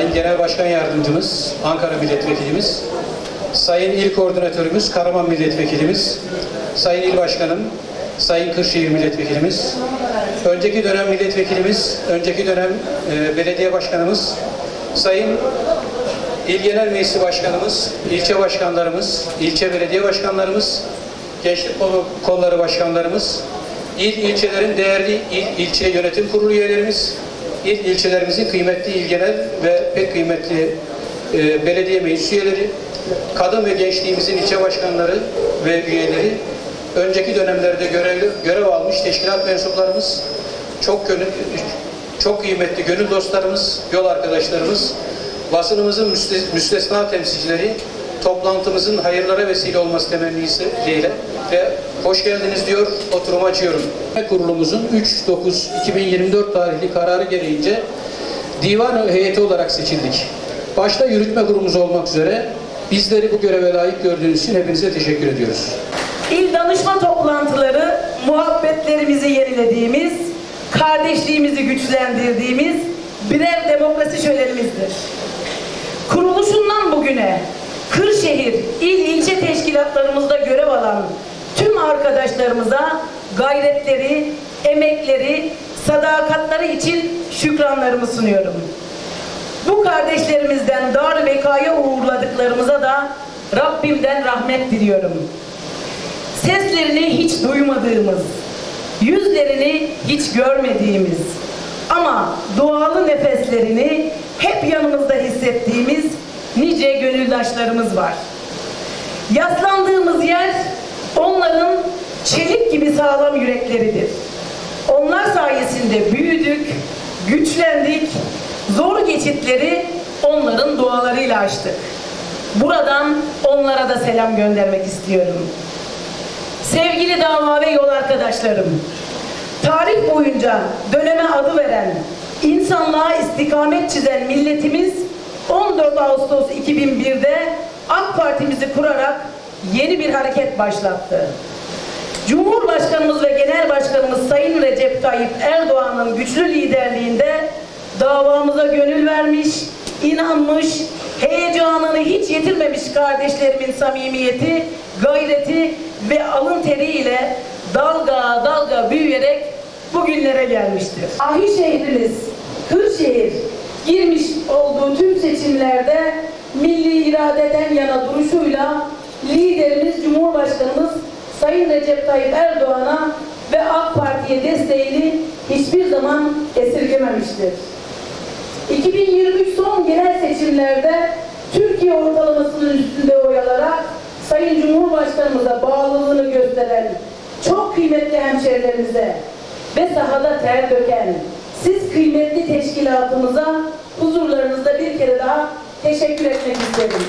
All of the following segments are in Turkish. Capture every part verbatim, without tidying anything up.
Sayın Genel Başkan Yardımcımız, Ankara Milletvekilimiz, Sayın İl Koordinatörümüz, Karaman Milletvekilimiz, Sayın İl Başkanım, Sayın Kırşehir Milletvekilimiz, önceki dönem Milletvekilimiz, önceki dönem e, Belediye Başkanımız, Sayın İl Genel Meclisi Başkanımız, ilçe başkanlarımız, ilçe belediye başkanlarımız, gençlik kolları başkanlarımız, il ilçelerin değerli il ilçe yönetim kurulu üyelerimiz, il ilçelerimizin kıymetli il genel ve pek kıymetli e, belediye meclis üyeleri, kadın ve gençliğimizin ilçe başkanları ve üyeleri, önceki dönemlerde görev, görev almış teşkilat mensuplarımız, çok gönül, çok kıymetli gönül dostlarımız, yol arkadaşlarımız, basınımızın müstesna temsilcileri, toplantımızın hayırlara vesile olması temennisiyle ve hoş geldiniz diyor, oturumu açıyorum. Kurulumuzun üç dokuz iki bin yirmi dört tarihli kararı gereğince divan heyeti olarak seçildik. Başta yürütme kurulumuz olmak üzere bizleri bu göreve layık gördüğünüz için hepinize teşekkür ediyoruz. İl danışma toplantıları muhabbetlerimizi yenilediğimiz, kardeşliğimizi güçlendirdiğimiz birer demokrasi şölenimizdir. Kuruluşundan bugüne Kırşehir il ilçe teşkilatlarımızda görev alan tüm arkadaşlarımıza gayretleri, emekleri, sadakatleri için şükranlarımı sunuyorum. Bu kardeşlerimizden dar bekaya uğurladıklarımıza da Rabbimden rahmet diliyorum. Seslerini hiç duymadığımız, yüzlerini hiç görmediğimiz ama dualı nefeslerini hep yanımızda hissettiğimiz nice gönüldaşlarımız var. Yaslandığımız yer onların çelik gibi sağlam yürekleridir. Onlar sayesinde büyüdük, güçlendik, zor geçitleri onların dualarıyla aştık. Buradan onlara da selam göndermek istiyorum. Sevgili dava ve yol arkadaşlarım, tarih boyunca döneme adı veren, insanlığa istikamet çizen milletimiz on dört Ağustos iki bin bir'de AK Parti'mizi kurarak yeni bir hareket başlattı. Cumhurbaşkanımız ve Genel Başkanımız Sayın Recep Tayyip Erdoğan'ın güçlü liderliğinde davamıza gönül vermiş, inanmış, heyecanını hiç yitirmemiş kardeşlerimin samimiyeti, gayreti ve alın teriyle dalga dalga büyüyerek bugünlere gelmiştir. Ahi şehrimiz Kırşehir girmiş olduğu tüm seçimlerde milli iradeden yana duruşuyla liderimiz Cumhurbaşkanımız Sayın Recep Tayyip Erdoğan'a ve AK Parti'ye desteğini hiçbir zaman esirgememiştir. iki bin yirmi üç son genel seçimlerde Türkiye ortalamasının üstünde oy alarak Sayın Cumhurbaşkanımıza bağlılığını gösteren çok kıymetli hemşehrilerimize ve sahada ter döken siz kıymetli teşkilatımıza huzurlarınızda bir kere daha teşekkür etmek isterim.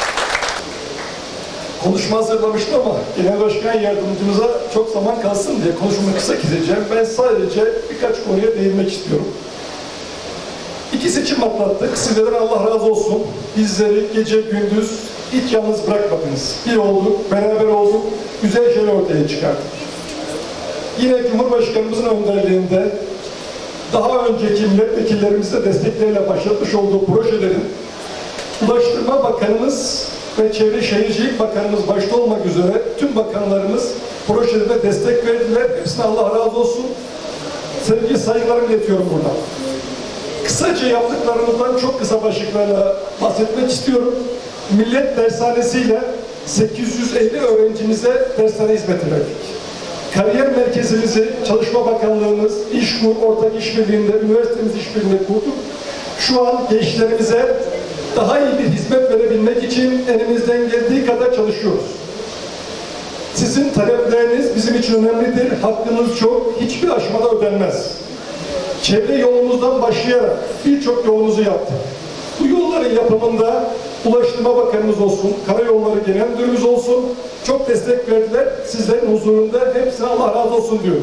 Konuşma hazırlamıştım ama Genel Başkan Yardımcımıza çok zaman kalsın diye konuşmayı kısa keseceğim. Ben sadece birkaç konuya değinmek istiyorum. İki seçim atlattık. Sizlerden Allah razı olsun. Bizleri gece gündüz hiç yalnız bırakmadınız. Bir olduk, beraber olduk, güzel şeyler ortaya çıkardık. Yine Cumhurbaşkanımızın önderliğinde daha önceki milletvekillerimizle destekleriyle başlatmış olduğu projelerin Ulaştırma Bakanımız ve Çevre Şehircilik Bakanımız başta olmak üzere tüm bakanlarımız projelere destek verdiler. Hepsine Allah razı olsun. Sevgi saygılarımı iletiyorum buradan. Kısaca yaptıklarımızdan çok kısa başlıklarla bahsetmek istiyorum. Millet Dershanesi'yle sekiz yüz elli öğrencimize dershane hizmeti verdik. Kariyer merkezimizi Çalışma Bakanlığımız, İşkur, Ortak İşbirliği'nde, üniversitemiz işbirliğini kurduk. Şu an gençlerimize daha iyi bir hizmet verebilmek için elimizden geldiği kadar çalışıyoruz. Sizin talepleriniz bizim için önemlidir. Hakkınız çok, hiçbir aşamada ödenmez. Çevre yolumuzdan başlayarak birçok yolumuzu yaptık. Bu yolların yapımında Ulaştırma Bakanımız olsun, Karayolları Genel Müdürümüz olsun çok destek verdiler. Sizlerin huzurunda hepsine Allah razı olsun diyoruz.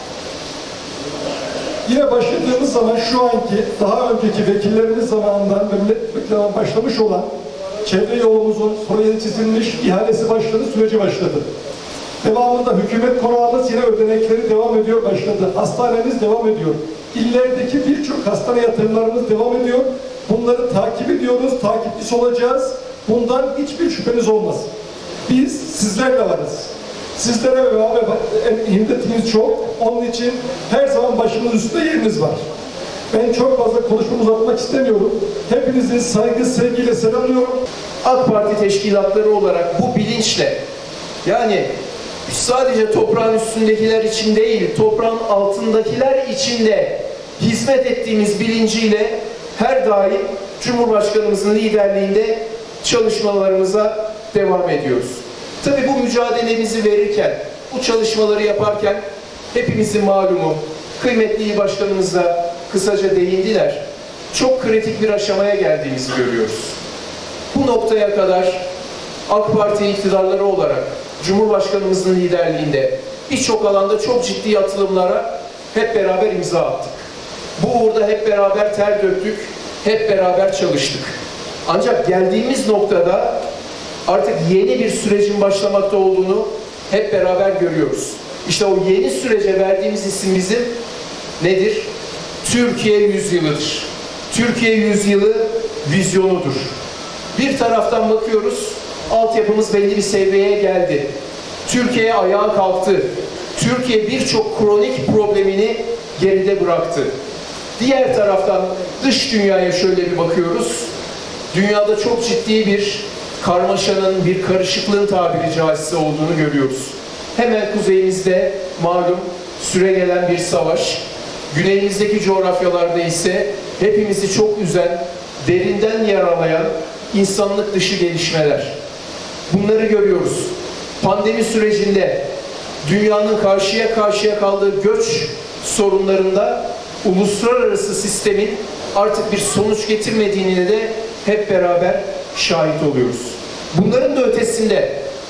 Yine başladığımız zaman şu anki daha önceki vekillerimiz zamanından ve milletvekillerine başlamış olan çevre yolumuzun projesi çizilmiş, ihalesi başladı, süreci başladı. Devamında hükümet konağımız yine ödenekleri devam ediyor, başladı. Hastanemiz devam ediyor. İllerdeki birçok hastane yatırımlarımız devam ediyor. Bunları takip ediyoruz, takipçisi olacağız. Bundan hiçbir şüpheniz olmasın. Biz sizlerle varız. Sizlere ve himmetiniz çok. Onun için her zaman başımız üstünde yeriniz var. Ben çok fazla konuşmamı uzatmak istemiyorum. Hepinizi saygı, sevgiyle selamlıyorum. AK Parti teşkilatları olarak bu bilinçle, yani sadece toprağın üstündekiler için değil, toprağın altındakiler için de hizmet ettiğimiz bilinciyle her daim Cumhurbaşkanımızın liderliğinde çalışmalarımıza devam ediyoruz. Tabii bu mücadelemizi verirken, bu çalışmaları yaparken hepimizin malumu, kıymetli il başkanımız da kısaca değindiler, çok kritik bir aşamaya geldiğimizi görüyoruz. Bu noktaya kadar AK Parti iktidarları olarak Cumhurbaşkanımızın liderliğinde birçok alanda çok ciddi atılımlara hep beraber imza attık. Bu uğurda hep beraber ter döktük, hep beraber çalıştık. Ancak geldiğimiz noktada artık yeni bir sürecin başlamakta olduğunu hep beraber görüyoruz. İşte o yeni sürece verdiğimiz isim bizim nedir? Türkiye yüzyılıdır. Türkiye yüzyılı vizyonudur. Bir taraftan bakıyoruz, altyapımız belli bir seviyeye geldi. Türkiye ayağa kalktı. Türkiye birçok kronik problemini geride bıraktı. Diğer taraftan dış dünyaya şöyle bir bakıyoruz. Dünyada çok ciddi bir karmaşanın, bir karışıklığın tabiri caizse olduğunu görüyoruz. Hemen kuzeyimizde malum süregelen bir savaş, güneyimizdeki coğrafyalarda ise hepimizi çok üzen, derinden yaralayan insanlık dışı gelişmeler. Bunları görüyoruz. Pandemi sürecinde dünyanın karşıya karşıya kaldığı göç sorunlarında uluslararası sistemin artık bir sonuç getirmediğine de hep beraber şahit oluyoruz. Bunların da ötesinde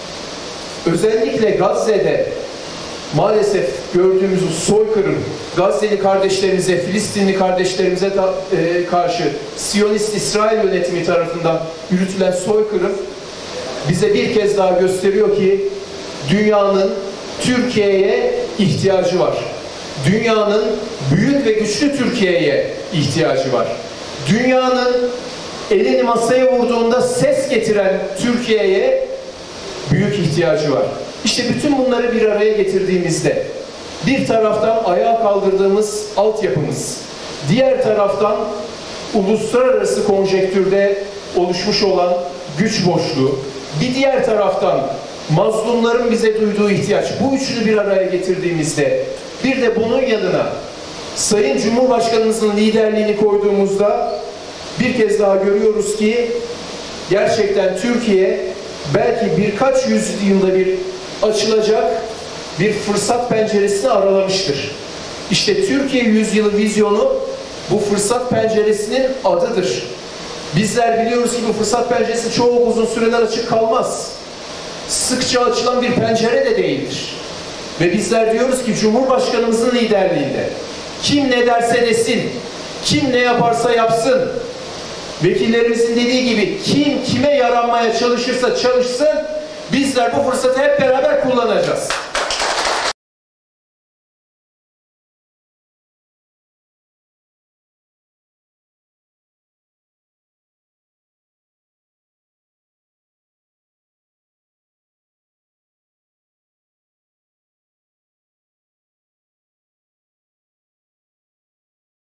özellikle Gazze'de maalesef gördüğümüz soykırım, Gazze'li kardeşlerimize, Filistinli kardeşlerimize e, karşı Siyonist İsrail yönetimi tarafından yürütülen soykırım bize bir kez daha gösteriyor ki dünyanın Türkiye'ye ihtiyacı var. Dünyanın büyük ve güçlü Türkiye'ye ihtiyacı var. Dünyanın elini masaya vurduğunda ses getiren Türkiye'ye büyük ihtiyacı var. İşte bütün bunları bir araya getirdiğimizde bir taraftan ayağa kaldırdığımız altyapımız, diğer taraftan uluslararası konjektürde oluşmuş olan güç boşluğu, bir diğer taraftan mazlumların bize duyduğu ihtiyaç, bu üçünü bir araya getirdiğimizde bir de bunun yanına Sayın Cumhurbaşkanımızın liderliğini koyduğumuzda bir kez daha görüyoruz ki gerçekten Türkiye belki birkaç yüzyılda bir açılacak bir fırsat penceresini aralamıştır. İşte Türkiye yüzyılı vizyonu bu fırsat penceresinin adıdır. Bizler biliyoruz ki bu fırsat penceresi çok uzun süreler açık kalmaz. Sıkça açılan bir pencere de değildir. Ve bizler diyoruz ki Cumhurbaşkanımızın liderliğinde kim ne derse desin, kim ne yaparsa yapsın, vekillerimizin dediği gibi kim kime yaranmaya çalışırsa çalışsın, bizler bu fırsatı hep beraber kullanacağız.